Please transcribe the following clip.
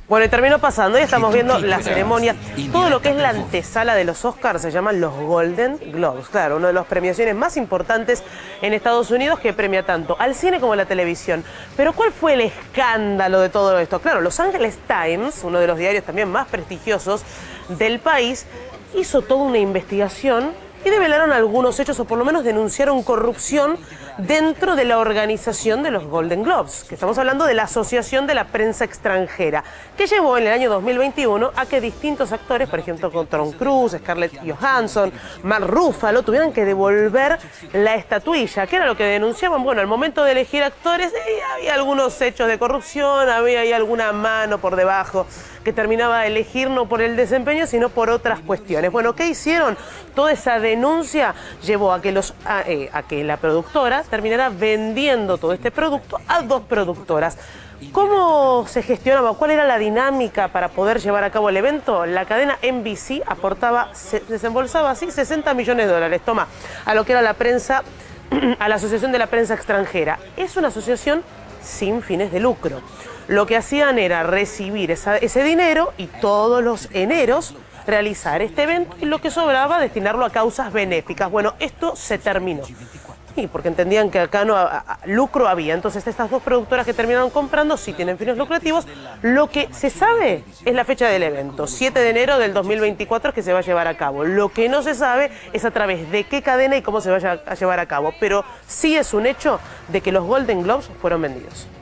Bueno, y terminó pasando, y estamos viendo la ceremonia, todo lo que es la antesala de los Oscars se llaman los Golden Globes, claro, una de las premiaciones más importantes en Estados Unidos que premia tanto al cine como a la televisión. Pero ¿cuál fue el escándalo de todo esto? Claro, Los Angeles Times, uno de los diarios también más prestigiosos del país, hizo toda una investigación y develaron algunos hechos, o por lo menos denunciaron corrupción dentro de la organización de los Golden Globes, que estamos hablando de la Asociación de la Prensa Extranjera, que llevó en el año 2021 a que distintos actores, por ejemplo con Tom Cruise, Scarlett Johansson, Mark Ruffalo, tuvieran que devolver la estatuilla. ¿Qué era lo que denunciaban? Bueno, al momento de elegir actores había algunos hechos de corrupción, había ahí alguna mano por debajo que terminaba de elegir no por el desempeño, sino por otras cuestiones. Bueno, ¿qué hicieron? Toda esa denuncia llevó a que, a que la productora terminara vendiendo todo este producto a dos productoras. ¿Cómo se gestionaba? ¿Cuál era la dinámica para poder llevar a cabo el evento? La cadena NBC aportaba, desembolsaba así $60 millones, toma, a lo que era la prensa, a la Asociación de la Prensa Extranjera. Es una asociación sin fines de lucro. Lo que hacían era recibir ese dinero y todos los eneros realizar este evento y lo que sobraba destinarlo a causas benéficas. Bueno, esto se terminó. Sí, porque entendían que acá no lucro había. Entonces estas dos productoras que terminaron comprando sí tienen fines lucrativos. Lo que se sabe es la fecha del evento, 7 de enero del 2024 que se va a llevar a cabo. Lo que no se sabe es a través de qué cadena y cómo se vaya a llevar a cabo. Pero sí es un hecho de que los Golden Globes fueron vendidos.